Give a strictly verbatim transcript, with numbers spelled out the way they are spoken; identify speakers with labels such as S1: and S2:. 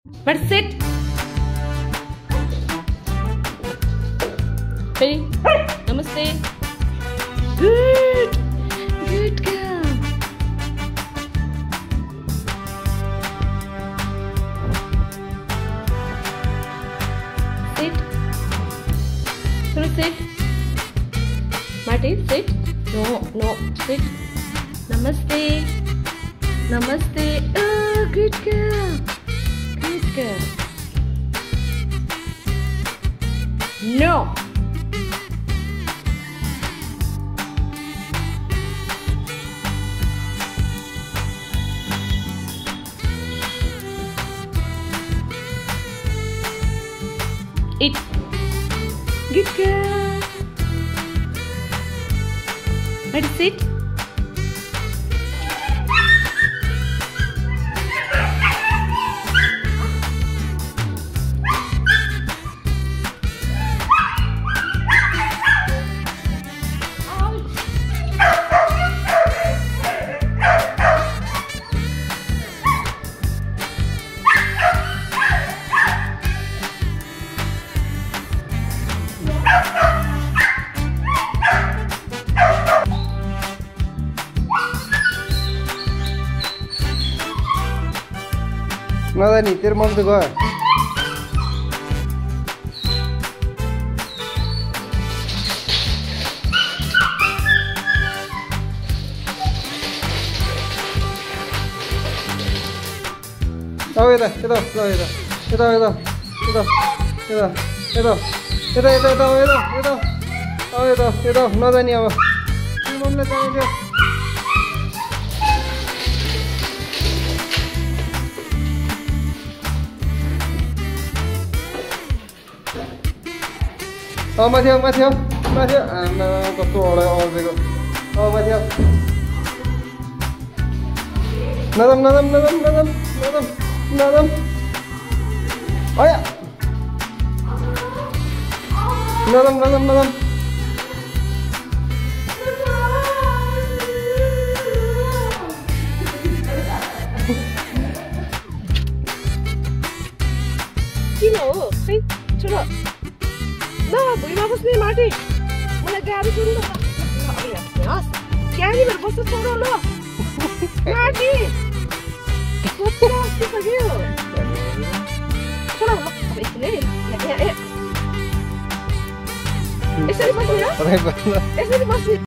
S1: But sit. Ready? Namaste. Good. Good girl. Sit. Sorry, sit. Marty, sit. No, no, sit. Namaste. Namaste. Oh, good girl. Good girl. No. Eat. Good girl. Let it sit.
S2: Nada ni तेरे मम तो गया आओ इधर इधर इधर इधर इधर इधर इधर इधर इधर इधर इधर इधर आओ इधर इधर nada ni अब मम ले जाएंगे Oh, Matthew, Matthew, Matthew. Ah, no, no, no, all right, all right. Oh, Matthew. Nadam, nadam, nadam, nadam, nadam, nadam. Oh, yeah. Nadam, nadam, nadam.
S1: Kino, hey, chalo. No, we must be Marty. When I got it, yes. Candy, but what's the photo? No, Marty. What's the last thing for you? Shut up. It's late. Yeah, yeah. Is it possible? Is it possible?